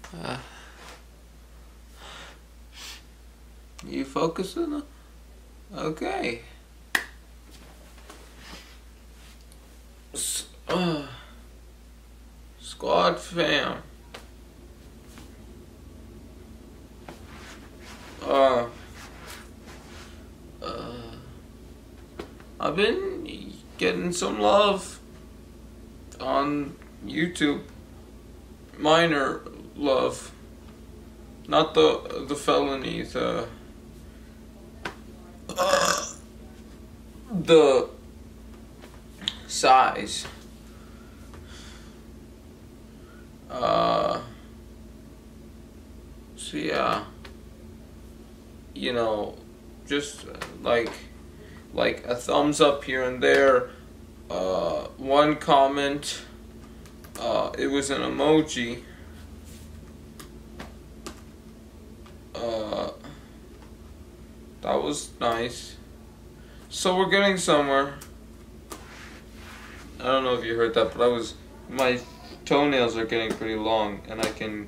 Uh, you focusing? Okay. Squad fam. Uh, I've been getting some love on YouTube. Minor love. Not the felony, the size. So yeah, you know, just like a thumbs up here and there. One comment. It was an emoji. That was nice. So we're getting somewhere. I don't know if you heard that, but my toenails are getting pretty long, and I can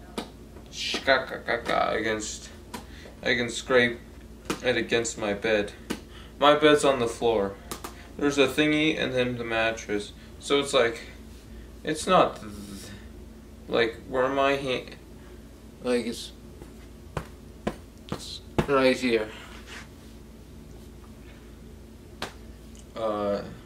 I can scrape it against my bed. My bed's on the floor. There's a thingy and then the mattress. So it's like, it's not like where my hand, like it's right here.